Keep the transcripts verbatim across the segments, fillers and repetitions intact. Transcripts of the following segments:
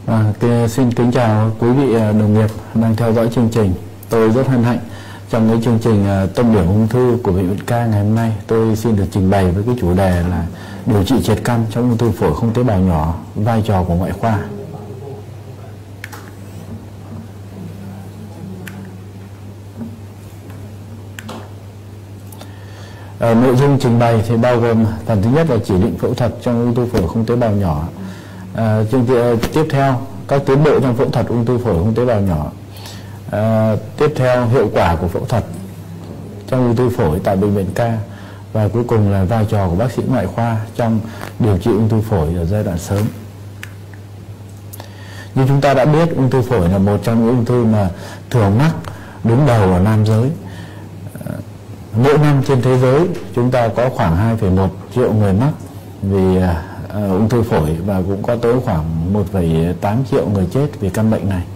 À, xin kính chào quý vị đồng nghiệp đang theo dõi chương trình. Tôi rất hân hạnh trong cái chương trình tâm điểm ung thư của Bệnh viện K ngày hôm nay, tôi xin được trình bày với cái chủ đề là điều trị triệt căn trong ung thư phổi không tế bào nhỏ, vai trò của ngoại khoa. À, nội dung trình bày thì bao gồm phần thứ nhất là chỉ định phẫu thuật trong ung thư phổi không tế bào nhỏ. À, chương trình tiếp theo các tiến bộ trong phẫu thuật ung thư phổi không tế bào nhỏ. À, tiếp theo hiệu quả của phẫu thuật trong ung thư phổi tại Bệnh viện K, và cuối cùng là vai trò của bác sĩ ngoại khoa trong điều trị ung thư phổi ở giai đoạn sớm. Như chúng ta đã biết, ung thư phổi là một trong những ung thư mà thường mắc đứng đầu ở nam giới. À, mỗi năm trên thế giới chúng ta có khoảng hai phẩy một triệu người mắc vì à, à, ung thư phổi, và cũng có tới khoảng một phẩy tám triệu người chết vì căn bệnh này.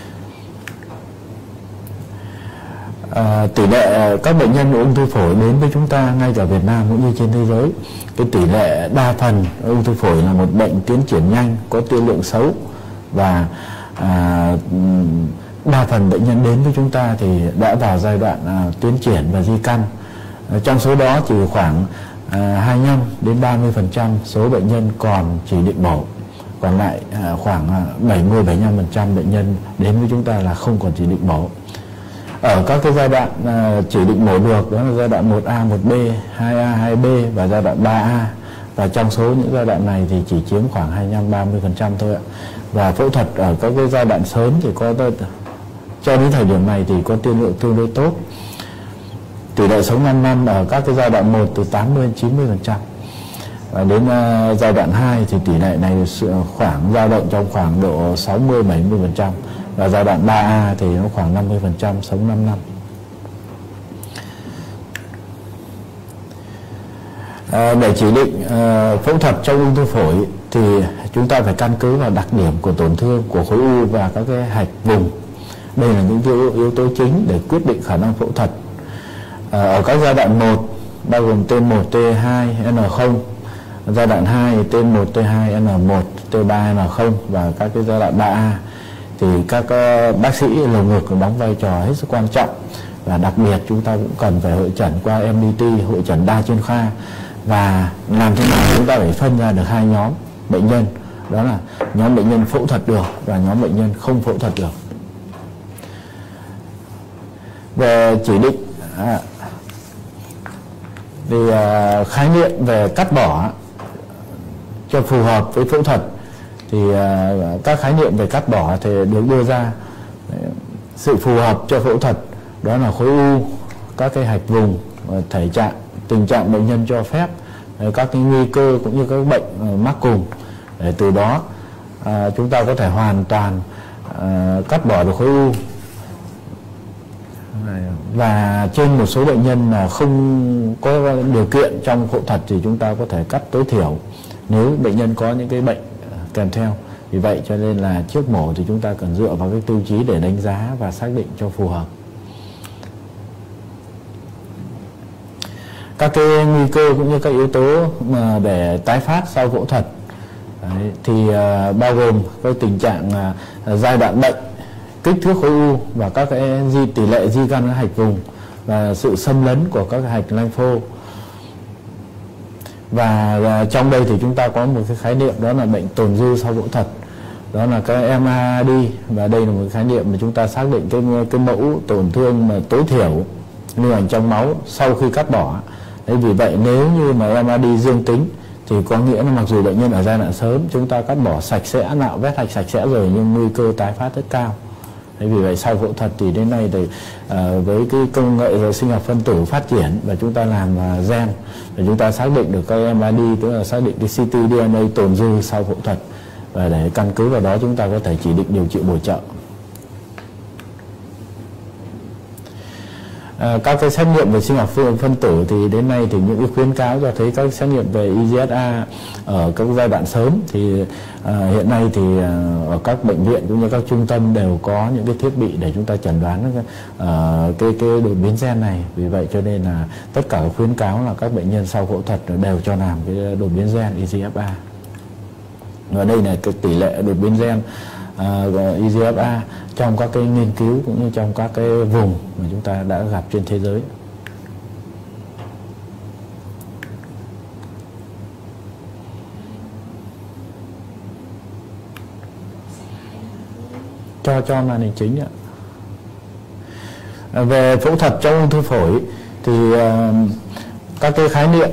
À, tỷ lệ các bệnh nhân ung thư phổi đến với chúng ta ngay cả Việt Nam cũng như trên thế giới, cái tỷ lệ đa phần ung thư phổi là một bệnh tiến triển nhanh, có tiên lượng xấu, và à, đa phần bệnh nhân đến với chúng ta thì đã vào giai đoạn à, tiến triển và di căn. À, trong số đó chỉ khoảng à, hai mươi lăm đến ba mươi phần trăm số bệnh nhân còn chỉ định mổ, còn lại à, khoảng à, bảy mươi đến bảy mươi lăm phần trăm bệnh nhân đến với chúng ta là không còn chỉ định mổ. Ở các cái giai đoạn à, chỉ định mổ được, đó là giai đoạn một A, một B, hai A, hai B và giai đoạn ba A, và trong số những giai đoạn này thì chỉ chiếm khoảng hai mươi lăm đến ba mươi phần trăm thôi ạ. Và phẫu thuật ở các cái giai đoạn sớm thì có cho đến thời điểm này thì có tiên lượng tương đối tốt. Tỷ lệ sống năm năm ở các cái giai đoạn một từ tám mươi đến chín mươi phần trăm, và đến uh, giai đoạn hai thì tỷ lệ này khoảng dao động trong khoảng độ sáu mươi đến bảy mươi phần trăm, và giai đoạn ba A thì nó khoảng năm mươi phần trăm sống năm năm. À, để chỉ định uh, phẫu thuật trong ung thư phổi thì chúng ta phải căn cứ vào đặc điểm của tổn thương của khối u và các cái hạch vùng. Đây là những yếu, yếu tố chính để quyết định khả năng phẫu thuật. À, ở các giai đoạn một bao gồm T một, T hai, N không, giai đoạn hai T một, T hai, N một, T ba, N không, và các cái giai đoạn ba A thì các uh, bác sĩ lồng ngực đóng vai trò hết sức quan trọng, và đặc biệt chúng ta cũng cần phải hội chẩn qua M D T, hội chẩn đa chuyên khoa, và làm thế nào chúng ta phải phân ra được hai nhóm bệnh nhân, đó là nhóm bệnh nhân phẫu thuật được và nhóm bệnh nhân không phẫu thuật được. Về chỉ định à, thì à, khái niệm về cắt bỏ cho phù hợp với phẫu thuật thì à, các khái niệm về cắt bỏ thì được đưa ra. Sự phù hợp cho phẫu thuật đó là khối u, các cái hạch vùng, thể trạng, tình trạng bệnh nhân cho phép, các cái nguy cơ cũng như các bệnh mắc cùng, để từ đó à, chúng ta có thể hoàn toàn à, cắt bỏ được khối u. Và trên một số bệnh nhân là không có điều kiện trong phẫu thuật thì chúng ta có thể cắt tối thiểu nếu bệnh nhân có những cái bệnh kèm theo. Vì vậy cho nên là trước mổ thì chúng ta cần dựa vào cái tiêu chí để đánh giá và xác định cho phù hợp. Các cái nguy cơ cũng như các yếu tố mà để tái phát sau phẫu thuật đấy, thì uh, bao gồm cái tình trạng uh, giai đoạn bệnh, kích thước khối u và các cái di tỷ lệ di căn hạch vùng, và sự xâm lấn của các cái hạch lympho. Và, và trong đây thì chúng ta có một cái khái niệm đó là bệnh tồn dư sau phẫu thuật, đó là cái M A D, và đây là một khái niệm mà chúng ta xác định cái cái mẫu tổn thương mà tối thiểu lưu hành trong máu sau khi cắt bỏ. Đấy, vì vậy nếu như mà M A D dương tính thì có nghĩa là mặc dù bệnh nhân ở giai đoạn sớm chúng ta cắt bỏ sạch sẽ, nạo vét hạch sạch sẽ rồi, nhưng nguy cơ tái phát rất cao. Đấy, vì vậy sau phẫu thuật thì đến nay thì uh, với cái công nghệ sinh học phân tử phát triển và chúng ta làm uh, gen để chúng ta xác định được cái M A D, tức là xác định cái C T D N A tồn dư sau phẫu thuật, và để căn cứ vào đó chúng ta có thể chỉ định điều trị bổ trợ. À, các cái xét nghiệm về sinh học phân tử thì đến nay thì những cái khuyến cáo cho thấy các xét nghiệm về I G S A ở các giai đoạn sớm thì à, hiện nay thì à, ở các bệnh viện cũng như các trung tâm đều có những cái thiết bị để chúng ta chẩn đoán cái, à, cái cái đột biến gen này. Vì vậy cho nên là tất cả các khuyến cáo là các bệnh nhân sau phẫu thuật đều cho làm cái đột biến gen I G F A. Và đây là cái tỷ lệ đột biến gen e giê ép a trong các cái nghiên cứu cũng như trong các cái vùng mà chúng ta đã gặp trên thế giới. Cho cho màn hình chính ạ. Về phẫu thuật trong ung thư phổi thì uh, các cái khái niệm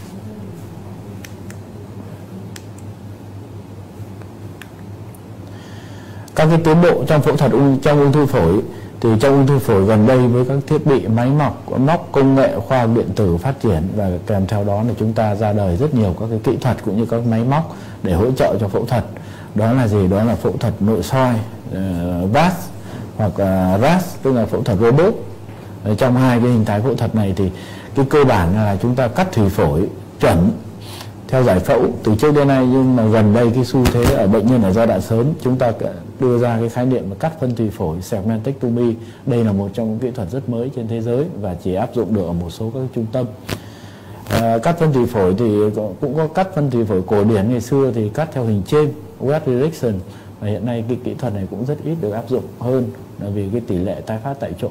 các cái tiến bộ trong phẫu thuật ung, trong ung thư phổi thì trong ung thư phổi gần đây với các thiết bị máy móc móc công nghệ khoa học điện tử phát triển, và kèm theo đó là chúng ta ra đời rất nhiều các cái kỹ thuật cũng như các máy móc để hỗ trợ cho phẫu thuật. Đó là gì? Đó là phẫu thuật nội soi uh, vát hoặc uh, rát, tức là phẫu thuật robot. Ở trong hai cái hình thái phẫu thuật này thì cái cơ bản là chúng ta cắt thủy phổi chuẩn theo giải phẫu từ trước đến nay, nhưng mà gần đây cái xu thế ở bệnh nhân ở giai đoạn sớm chúng ta đưa ra cái khái niệm cắt phân thủy phổi segmentectomy. Đây là một trong những kỹ thuật rất mới trên thế giới và chỉ áp dụng được ở một số các trung tâm. À, cắt phân thủy phổi thì cũng có cắt phân thủy phổi cổ điển ngày xưa thì cắt theo hình chêm wet resection, và hiện nay cái kỹ thuật này cũng rất ít được áp dụng hơn là vì cái tỷ lệ tái phát tại chỗ.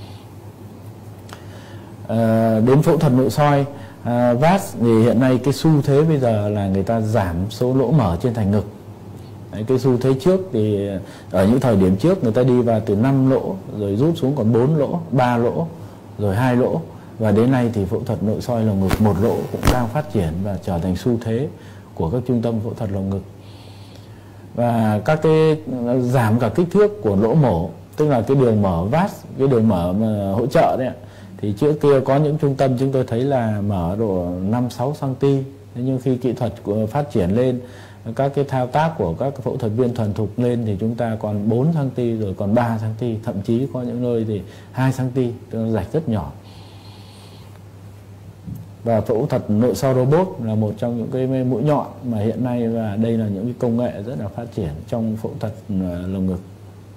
À, đến phẫu thuật nội soi à, vát thì hiện nay cái xu thế bây giờ là người ta giảm số lỗ mở trên thành ngực. Đấy, cái xu thế trước thì ở những thời điểm trước người ta đi vào từ năm lỗ rồi rút xuống còn bốn lỗ, ba lỗ, rồi hai lỗ, và đến nay thì phẫu thuật nội soi lồng ngực một lỗ cũng đang phát triển và trở thành xu thế của các trung tâm phẫu thuật lồng ngực. Và các cái giảm cả kích thước của lỗ mổ, tức là cái đường mở vát, cái đường mở mà hỗ trợ đấy ạ. Thì trước kia có những trung tâm chúng tôi thấy là mở độ năm sáu xăng-ti-mét, nhưng khi kỹ thuật phát triển lên, các cái thao tác của các phẫu thuật viên thuần thục lên thì chúng ta còn bốn xăng-ti-mét rồi còn ba xăng-ti-mét, thậm chí có những nơi thì hai xăng-ti-mét, tức là rạch rất nhỏ. Và phẫu thuật nội soi robot là một trong những cái mũi nhọn mà hiện nay, và đây là những cái công nghệ rất là phát triển trong phẫu thuật lồng ngực.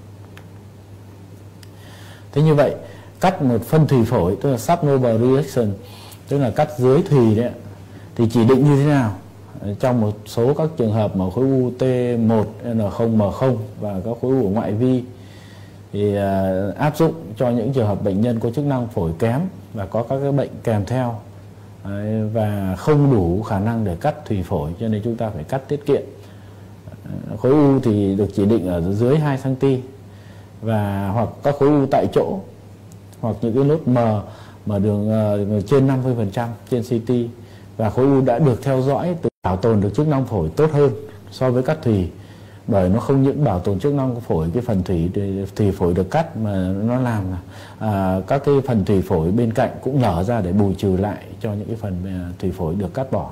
Thế như vậy, cắt một phân thùy phổi, tức là subnodal resection, tức là cắt dưới thùy đấy, thì chỉ định như thế nào? Trong một số các trường hợp mà khối u T một N không M không và các khối u ngoại vi thì uh, áp dụng cho những trường hợp bệnh nhân có chức năng phổi kém và có các cái bệnh kèm theo, đấy, và không đủ khả năng để cắt thùy phổi, cho nên chúng ta phải cắt tiết kiệm. Uh, khối u thì được chỉ định ở dưới hai xăng-ti-mét, và hoặc các khối u tại chỗ, hoặc những cái nốt mờ mà đường uh, trên năm mươi phần trăm trên xê tê, và khối u đã được theo dõi từ bảo tồn được chức năng phổi tốt hơn so với cắt thùy, bởi nó không những bảo tồn chức năng của phổi, cái phần thủy thùy phổi được cắt mà nó làm à, các cái phần thùy phổi bên cạnh cũng nở ra để bù trừ lại cho những cái phần thùy phổi được cắt bỏ.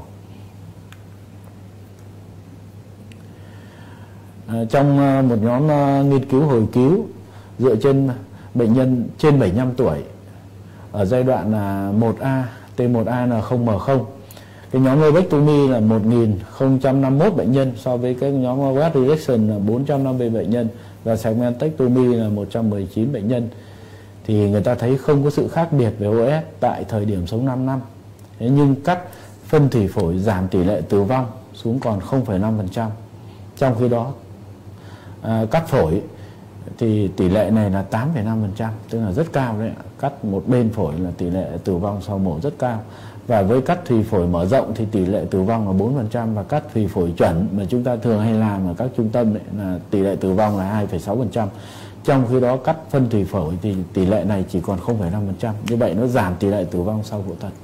À, trong một nhóm uh, nghiên cứu hồi cứu dựa trên bệnh nhân trên bảy mươi lăm tuổi ở giai đoạn là một A, T một A N không M không. Cái nhóm lobectomy là một nghìn không trăm năm mươi mốt bệnh nhân, so với cái nhóm wet resection là bốn trăm năm mươi bệnh nhân, và segmentectomy là một trăm mười chín bệnh nhân. Thì người ta thấy không có sự khác biệt về o ét tại thời điểm sống năm năm. Thế nhưng cắt phân thủy phổi giảm tỷ lệ tử vong xuống còn không phẩy năm phần trăm. Trong khi đó à, cắt phổi thì tỷ lệ này là tám phẩy năm phần trăm, tức là rất cao đấy. Cắt một bên phổi là tỷ lệ tử vong sau mổ rất cao. Và với cắt thùy phổi mở rộng thì tỷ lệ tử vong là bốn phần trăm, và cắt thùy phổi chuẩn mà chúng ta thường hay làm ở các trung tâm đấy là tỷ lệ tử vong là hai phẩy sáu phần trăm. Trong khi đó cắt phân thùy phổi thì tỷ lệ này chỉ còn không phẩy năm phần trăm. Như vậy nó giảm tỷ lệ tử vong sau phẫu thuật.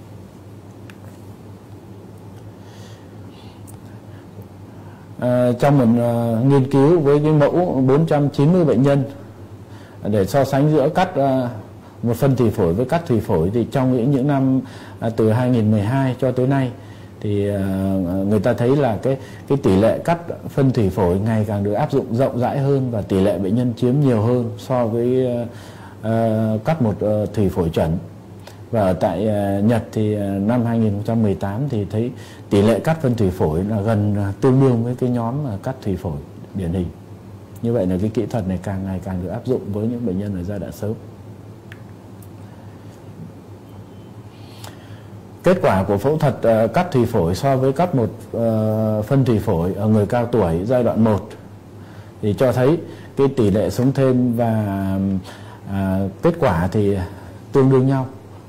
À, trong một uh, nghiên cứu với cái mẫu bốn trăm chín mươi bệnh nhân để so sánh giữa cắt uh, một phân thùy phổi với cắt thùy phổi, thì trong những, những năm à, từ hai nghìn mười hai cho tới nay thì à, người ta thấy là cái cái tỷ lệ cắt phân thùy phổi ngày càng được áp dụng rộng rãi hơn, và tỷ lệ bệnh nhân chiếm nhiều hơn so với à, cắt một à, thùy phổi chuẩn. Và ở tại à, Nhật thì à, năm hai nghìn không trăm mười tám thì thấy tỷ lệ cắt phân thùy phổi là gần à, tương đương với cái nhóm à, cắt thùy phổi điển hình. Như vậy là cái kỹ thuật này càng ngày càng được áp dụng với những bệnh nhân ở giai đoạn sớm. Kết quả của phẫu thuật uh, cắt thùy phổi so với cắt một uh, phân thùy phổi ở người cao tuổi giai đoạn một thì cho thấy cái tỷ lệ sống thêm và à, kết quả thì tương đương nhau.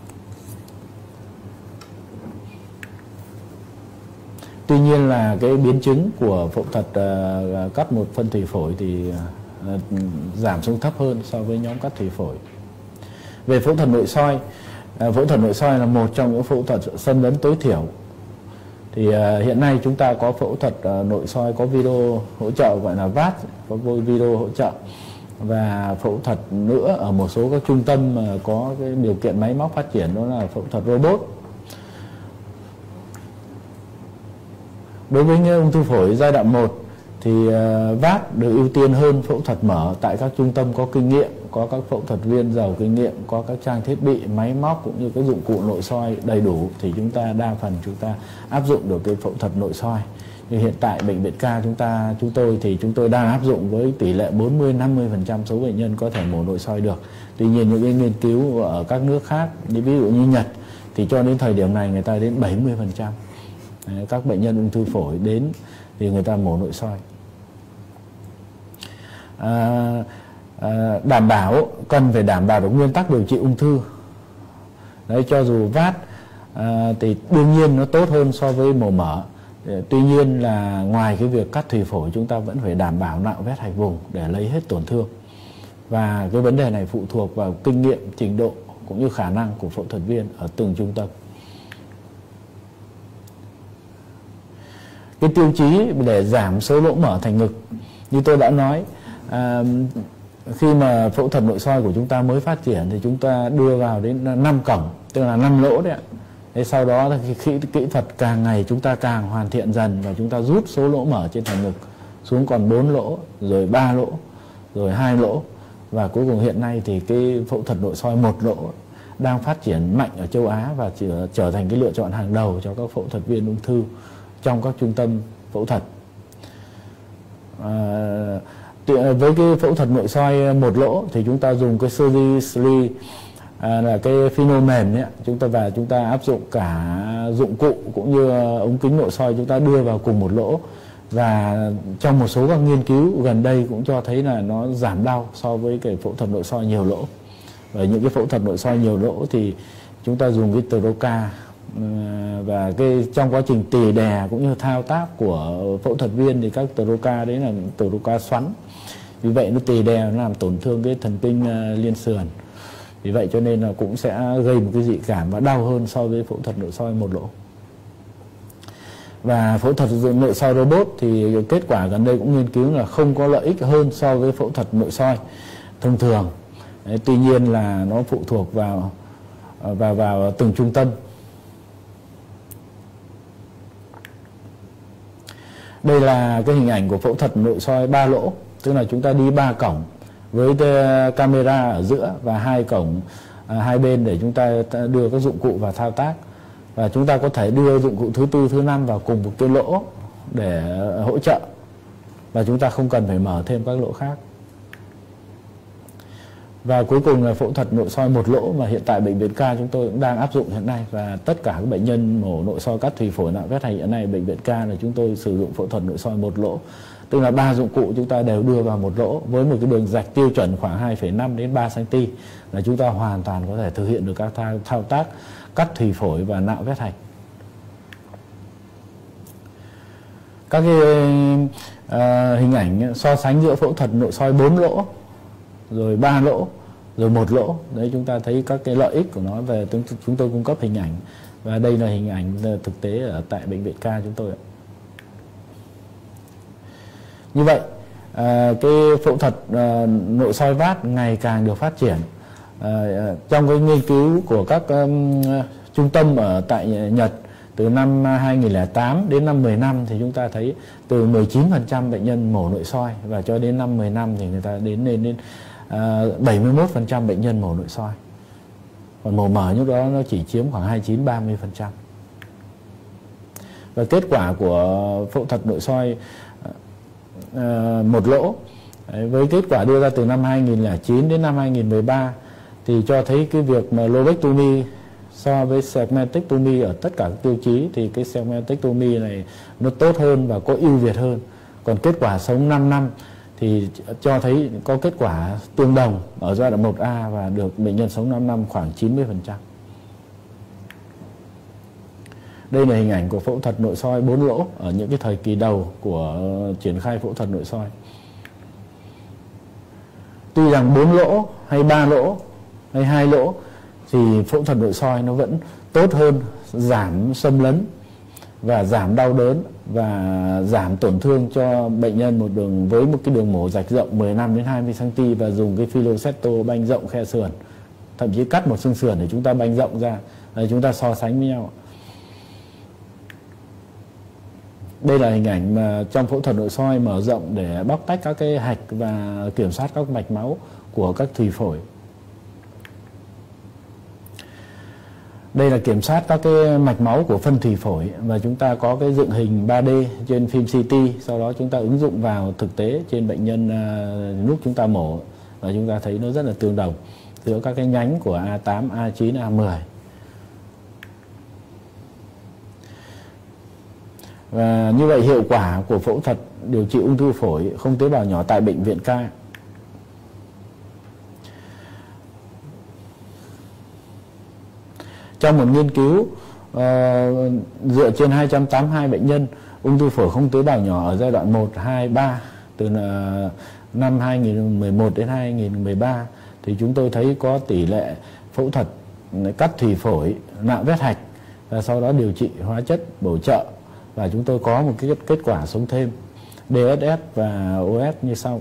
Tuy nhiên là cái biến chứng của phẫu thuật uh, cắt một phân thủy phổi thì uh, giảm xuống thấp hơn so với nhóm cắt thủy phổi. Về phẫu thuật nội soi, uh, phẫu thuật nội soi là một trong những phẫu thuật xâm lấn tối thiểu. Thì uh, hiện nay chúng ta có phẫu thuật uh, nội soi có video hỗ trợ gọi là vát, có video hỗ trợ, và phẫu thuật nữa ở một số các trung tâm mà có cái điều kiện máy móc phát triển, đó là phẫu thuật robot. Đối với những ung thư phổi giai đoạn một thì uh, vát được ưu tiên hơn phẫu thuật mở tại các trung tâm có kinh nghiệm, có các phẫu thuật viên giàu kinh nghiệm, có các trang thiết bị, máy móc cũng như các dụng cụ nội soi đầy đủ, thì chúng ta đa phần chúng ta áp dụng được cái phẫu thuật nội soi. Như hiện tại bệnh viện ca chúng ta chúng tôi thì chúng tôi đang áp dụng với tỷ lệ bốn mươi đến năm mươi phần trăm số bệnh nhân có thể mổ nội soi được. Tuy nhiên những cái nghiên cứu ở các nước khác, như ví dụ như Nhật, thì cho đến thời điểm này người ta đến bảy mươi phần trăm các bệnh nhân ung thư phổi đến thì người ta mổ nội soi. À, à, đảm bảo cần phải đảm bảo được nguyên tắc điều trị ung thư. Đấy, cho dù vát à, thì đương nhiên nó tốt hơn so với mổ mở. Tuy nhiên là ngoài cái việc cắt thủy phổi, chúng ta vẫn phải đảm bảo nạo vét hạch vùng để lấy hết tổn thương. Và cái vấn đề này phụ thuộc vào kinh nghiệm, trình độ cũng như khả năng của phẫu thuật viên ở từng trung tâm. Cái tiêu chí để giảm số lỗ mở thành ngực, như tôi đã nói, à, khi mà phẫu thuật nội soi của chúng ta mới phát triển thì chúng ta đưa vào đến năm cổng, tức là năm lỗ đấy ạ. Thế sau đó thì khi kỹ thuật càng ngày chúng ta càng hoàn thiện dần, và chúng ta rút số lỗ mở trên thành ngực xuống còn bốn lỗ, rồi ba lỗ, rồi hai lỗ, và cuối cùng hiện nay thì cái phẫu thuật nội soi một lỗ đang phát triển mạnh ở châu Á và trở, trở thành cái lựa chọn hàng đầu cho các phẫu thuật viên ung thư trong các trung tâm phẫu thuật. À, với cái phẫu thuật nội soi một lỗ thì chúng ta dùng cái Surgery à, là cái phino mềm ấy, chúng ta và chúng ta áp dụng cả dụng cụ cũng như ống kính nội soi chúng ta đưa vào cùng một lỗ, và trong một số các nghiên cứu gần đây cũng cho thấy là nó giảm đau so với cái phẫu thuật nội soi nhiều lỗ. Ở những cái phẫu thuật nội soi nhiều lỗ thì chúng ta dùng cái troca, và cái trong quá trình tì đè cũng như thao tác của phẫu thuật viên thì các troca đấy là troca xoắn, vì vậy nó tì đè, nó làm tổn thương cái thần kinh liên sườn, vì vậy cho nên là cũng sẽ gây một cái dị cảm và đau hơn so với phẫu thuật nội soi một lỗ. Và phẫu thuật nội soi robot thì kết quả gần đây cũng nghiên cứu là không có lợi ích hơn so với phẫu thuật nội soi thông thường. Đấy, tuy nhiên là nó phụ thuộc vào vào vào từng trung tâm. Đây là cái hình ảnh của phẫu thuật nội soi ba lỗ, tức là chúng ta đi ba cổng với camera ở giữa và hai cổng à, hai bên để chúng ta đưa các dụng cụ vào thao tác, và chúng ta có thể đưa dụng cụ thứ tư, thứ năm vào cùng một cái lỗ để hỗ trợ, và chúng ta không cần phải mở thêm các lỗ khác. Và cuối cùng là phẫu thuật nội soi một lỗ mà hiện tại bệnh viện ca chúng tôi cũng đang áp dụng hiện nay, và tất cả các bệnh nhân mổ nội soi cắt thủy phổi nạo vét hạch hiện nay bệnh viện ca là chúng tôi sử dụng phẫu thuật nội soi một lỗ, tức là ba dụng cụ chúng ta đều đưa vào một lỗ với một cái đường rạch tiêu chuẩn khoảng hai phẩy năm đến ba xăng ti mét, là chúng ta hoàn toàn có thể thực hiện được các thao, thao tác cắt thủy phổi và nạo vét hạch. Các cái uh, hình ảnh so sánh giữa phẫu thuật nội soi bốn lỗ, rồi ba lỗ, rồi một lỗ, đấy chúng ta thấy các cái lợi ích của nó. Về chúng tôi cung cấp hình ảnh, và đây là hình ảnh thực tế ở tại bệnh viện ca chúng tôi ạ. Như vậy à, cái phẫu thuật à, nội soi vát ngày càng được phát triển. À, trong cái nghiên cứu của các um, trung tâm ở tại Nhật từ năm hai nghìn lẻ tám đến năm mười năm thì chúng ta thấy từ mười chín phần trăm bệnh nhân mổ nội soi, và cho đến năm mười năm thì người ta đến lên đến uh, bảy mươi mốt phần trăm bệnh nhân mổ nội soi. Còn mổ mở lúc đó nó chỉ chiếm khoảng hai mươi chín đến ba mươi phần trăm. Và kết quả của phẫu thuật nội soi uh, một lỗ đấy, với kết quả đưa ra từ năm hai nghìn lẻ chín đến năm hai nghìn mười ba thì cho thấy cái việc mà lobectomy so với segmentectomy ở tất cả các tiêu chí thì cái segmentectomy này nó tốt hơn và có ưu việt hơn. Còn kết quả sống năm năm thì cho thấy có kết quả tương đồng ở giai đoạn một A và được bệnh nhân sống năm năm khoảng chín mươi phần trăm. Đây là hình ảnh của phẫu thuật nội soi bốn lỗ ở những cái thời kỳ đầu của triển khai phẫu thuật nội soi. Tuy rằng bốn lỗ hay ba lỗ hay hai lỗ thì phẫu thuật nội soi nó vẫn tốt hơn, giảm xâm lấn và giảm đau đớn và giảm tổn thương cho bệnh nhân một đường với một cái đường mổ rạch rộng mười lăm đến hai mươi xăng ti mét và dùng cái filosetto banh rộng khe sườn, thậm chí cắt một xương sườn để chúng ta banh rộng ra, để chúng ta so sánh với nhau. Đây là hình ảnh mà trong phẫu thuật nội soi mở rộng để bóc tách các cái hạch và kiểm soát các mạch máu của các thùy phổi. Đây là kiểm soát các cái mạch máu của phân thùy phổi và chúng ta có cái dựng hình ba D trên phim xê tê, sau đó chúng ta ứng dụng vào thực tế trên bệnh nhân lúc chúng ta mổ và chúng ta thấy nó rất là tương đồng giữa các cái nhánh của A tám, A chín, A mười. Và như vậy hiệu quả của phẫu thuật điều trị ung thư phổi không tế bào nhỏ tại bệnh viện Ca. Trong một nghiên cứu uh, dựa trên hai trăm tám mươi hai bệnh nhân ung thư phổi không tế bào nhỏ ở giai đoạn một, hai, ba từ uh, năm hai nghìn không trăm mười một đến hai nghìn không trăm mười ba thì chúng tôi thấy có tỷ lệ phẫu thuật cắt thùy phổi, nạo vét hạch và sau đó điều trị hóa chất bổ trợ, và chúng tôi có một cái kết quả sống thêm đê ét ét và o ét như sau.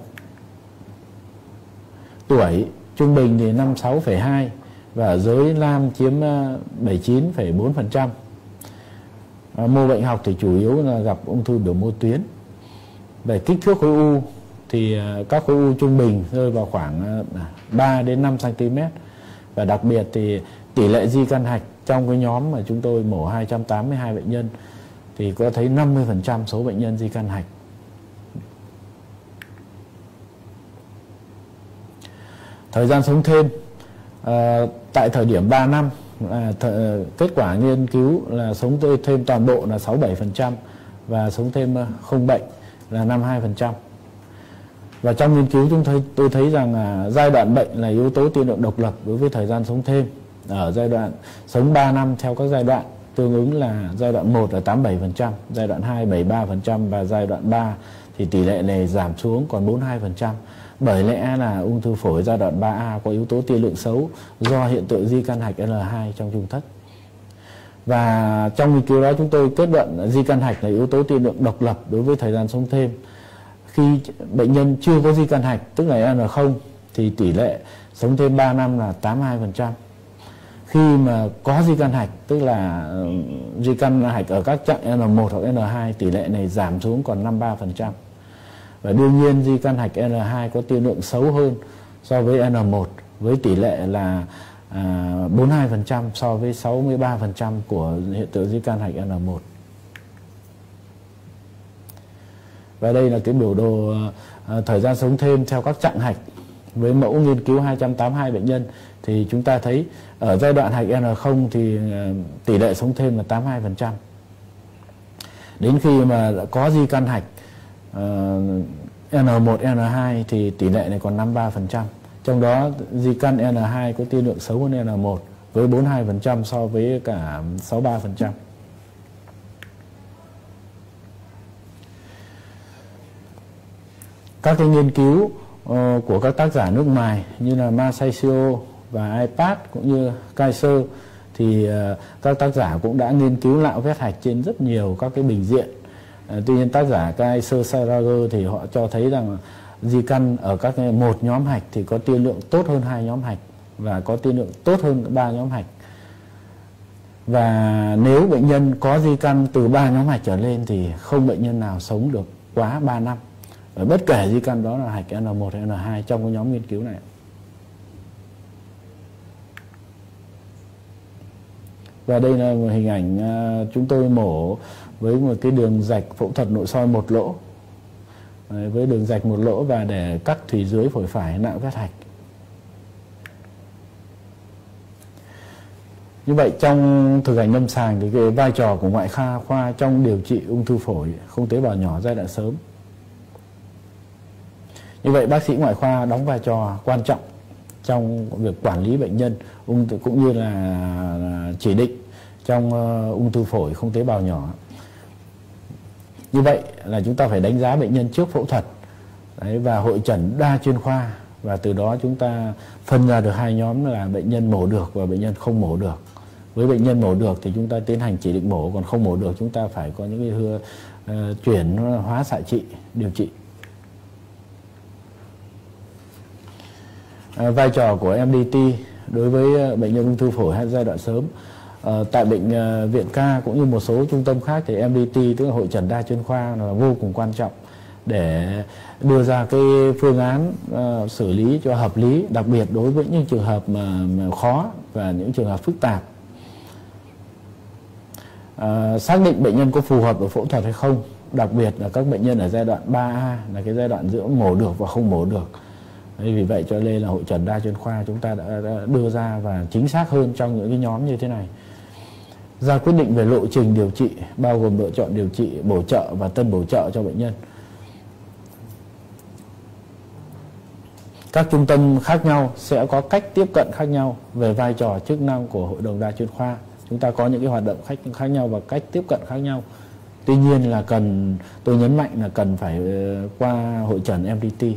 Tuổi trung bình thì năm mươi sáu phẩy hai và ở giới nam chiếm bảy mươi chín phẩy bốn phần trăm. Mô bệnh học thì chủ yếu là gặp ung thư biểu mô tuyến. Về kích thước khối u thì các khối u trung bình rơi vào khoảng ba đến năm xăng ti mét, và đặc biệt thì tỷ lệ di căn hạch trong cái nhóm mà chúng tôi mổ hai trăm tám mươi hai bệnh nhân thì có thấy năm mươi phần trăm số bệnh nhân di căn hạch. Thời gian sống thêm à, tại thời điểm ba năm, à, th kết quả nghiên cứu là sống thêm toàn bộ là sáu mươi bảy phần trăm và sống thêm không bệnh là năm mươi hai phần trăm. Và trong nghiên cứu chúng tôi, tôi thấy rằng à, giai đoạn bệnh là yếu tố tiên lượng độc lập đối với thời gian sống thêm. Ở giai đoạn sống ba năm theo các giai đoạn tương ứng là giai đoạn một là tám mươi bảy phần trăm, giai đoạn hai bảy mươi ba phần trăm và giai đoạn ba thì tỷ lệ này giảm xuống còn bốn mươi hai phần trăm. Bởi lẽ là ung thư phổi giai đoạn ba A có yếu tố tiên lượng xấu do hiện tượng di căn hạch L hai trong trung thất. Và trong nghiên cứu đó chúng tôi kết luận di căn hạch là yếu tố tiên lượng độc lập đối với thời gian sống thêm. Khi bệnh nhân chưa có di căn hạch tức là N không thì tỷ lệ sống thêm ba năm là tám mươi hai phần trăm. Khi mà có di căn hạch tức là di căn hạch ở các chặng N một hoặc N hai, tỷ lệ này giảm xuống còn năm mươi ba phần trăm. Và đương nhiên di căn hạch N hai có tiên lượng xấu hơn so với N một với tỷ lệ là à, bốn mươi hai phần trăm so với sáu mươi ba phần trăm của hiện tượng di căn hạch N một. Và đây là cái biểu đồ à, thời gian sống thêm theo các chặng hạch. Với mẫu nghiên cứu hai trăm tám mươi hai bệnh nhân thì chúng ta thấy ở giai đoạn hạch N không thì tỷ lệ sống thêm là tám mươi hai phần trăm. Đến khi mà có di căn hạch uh, N một, N hai thì tỷ lệ này còn năm mươi ba phần trăm. Trong đó di căn N hai có tiên lượng xấu hơn N một với bốn mươi hai phần trăm so với cả sáu mươi ba phần trăm. Các cái nghiên cứu uh, của các tác giả nước ngoài như là Massacio và iPad cũng như Kaiser thì uh, các tác giả cũng đã nghiên cứu nạo vét hạch trên rất nhiều các cái bình diện. Uh, tuy nhiên tác giả Kaiser Sarager thì họ cho thấy rằng di căn ở các một nhóm hạch thì có tiên lượng tốt hơn hai nhóm hạch và có tiên lượng tốt hơn ba nhóm hạch. Và nếu bệnh nhân có di căn từ ba nhóm hạch trở lên thì không bệnh nhân nào sống được quá ba năm. Và bất kể di căn đó là hạch N một hay N hai trong cái nhóm nghiên cứu này. Và đây là một hình ảnh chúng tôi mổ với một cái đường rạch phẫu thuật nội soi một lỗ. Với đường rạch một lỗ và để cắt thùy dưới phổi phải nạo vét hạch. Như vậy trong thực hành lâm sàng thì cái vai trò của ngoại khoa khoa trong điều trị ung thư phổi không tế bào nhỏ giai đoạn sớm. Như vậy bác sĩ ngoại khoa đóng vai trò quan trọng trong việc quản lý bệnh nhân ung thư cũng như là chỉ định trong ung thư phổi không tế bào nhỏ. Như vậy là chúng ta phải đánh giá bệnh nhân trước phẫu thuật. Đấy, và hội chẩn đa chuyên khoa, và từ đó chúng ta phân ra được hai nhóm là bệnh nhân mổ được và bệnh nhân không mổ được. Với bệnh nhân mổ được thì chúng ta tiến hành chỉ định mổ, còn không mổ được chúng ta phải có những cái hư, uh, chuyển hóa xạ trị điều trị. Uh, vai trò của em đê tê đối với bệnh nhân ung thư phổi hay giai đoạn sớm. Uh, tại bệnh uh, viện ca cũng như một số trung tâm khác thì em đê tê, tức là hội chẩn đa chuyên khoa, là vô cùng quan trọng để đưa ra cái phương án uh, xử lý cho hợp lý, đặc biệt đối với những trường hợp mà, mà khó và những trường hợp phức tạp. Uh, xác định bệnh nhân có phù hợp với phẫu thuật hay không, đặc biệt là các bệnh nhân ở giai đoạn ba A, là cái giai đoạn giữa mổ được và không mổ được. Đấy, vì vậy cho nên là hội chẩn đa chuyên khoa chúng ta đã, đã đưa ra và chính xác hơn trong những cái nhóm như thế này. Ra quyết định về lộ trình điều trị, bao gồm lựa chọn điều trị bổ trợ và tân bổ trợ cho bệnh nhân. Các trung tâm khác nhau sẽ có cách tiếp cận khác nhau về vai trò chức năng của hội đồng đa chuyên khoa. Chúng ta có những cái hoạt động khác, khác nhau và cách tiếp cận khác nhau. Tuy nhiên là cần, tôi nhấn mạnh là cần phải qua hội chẩn em đê tê.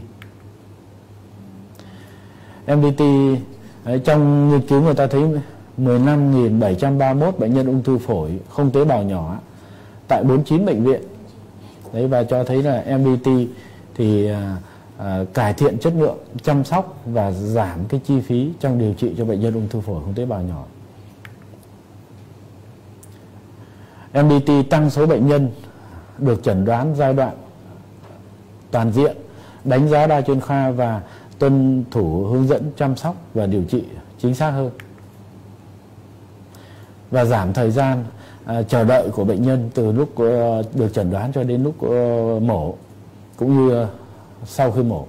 em đê tê đấy, trong nghiên cứu người ta thấy mười lăm nghìn bảy trăm ba mươi mốt bệnh nhân ung thư phổi không tế bào nhỏ tại bốn mươi chín bệnh viện. Đấy, và cho thấy là em đê tê thì à, à, cải thiện chất lượng chăm sóc và giảm cái chi phí trong điều trị cho bệnh nhân ung thư phổi không tế bào nhỏ. em đê tê tăng số bệnh nhân được chẩn đoán giai đoạn toàn diện, đánh giá đa chuyên khoa và tuân thủ hướng dẫn chăm sóc và điều trị chính xác hơn, và giảm thời gian à, chờ đợi của bệnh nhân từ lúc uh, được chẩn đoán cho đến lúc uh, mổ cũng như uh, sau khi mổ.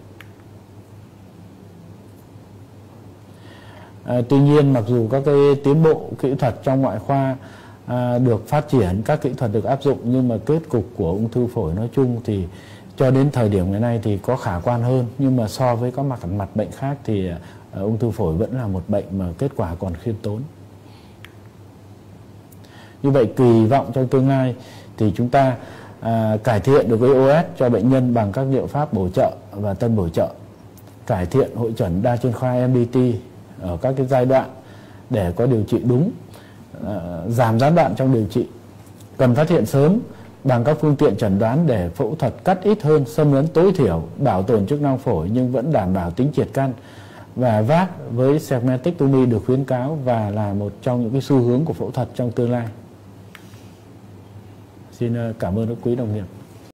À, tuy nhiên mặc dù các cái tiến bộ kỹ thuật trong ngoại khoa à, được phát triển, các kỹ thuật được áp dụng, nhưng mà kết cục của ung thư phổi nói chung thì cho đến thời điểm ngày nay thì có khả quan hơn, nhưng mà so với các mặt mặt bệnh khác thì uh, ung thư phổi vẫn là một bệnh mà kết quả còn khiêm tốn. Như vậy kỳ vọng trong tương lai thì chúng ta à, cải thiện được cái o ét cho bệnh nhân bằng các liệu pháp bổ trợ và tân bổ trợ, cải thiện hội chẩn đa chuyên khoa em đê tê ở các cái giai đoạn để có điều trị đúng, à, giảm gián đoạn trong điều trị, cần phát hiện sớm bằng các phương tiện chẩn đoán để phẫu thuật cắt ít hơn, xâm lấn tối thiểu, bảo tồn chức năng phổi nhưng vẫn đảm bảo tính triệt căn. Và vát với segmentectomy được khuyến cáo và là một trong những cái xu hướng của phẫu thuật trong tương lai. Xin cảm ơn các quý đồng nghiệp.